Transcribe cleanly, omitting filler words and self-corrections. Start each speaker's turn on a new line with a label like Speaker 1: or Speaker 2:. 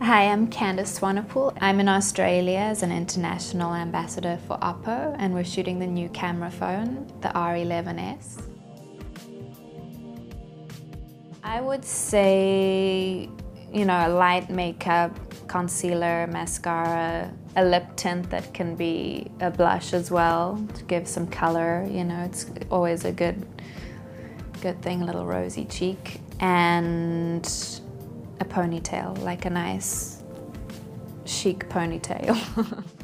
Speaker 1: Hi, I'm Candice Swanepoel. I'm in Australia as an international ambassador for Oppo, and we're shooting the new camera phone, the R11s. I would say, a light makeup, concealer, mascara, a lip tint that can be a blush as well to give some color. It's always a good thing, a little rosy cheek, and a ponytail, like a nice chic ponytail.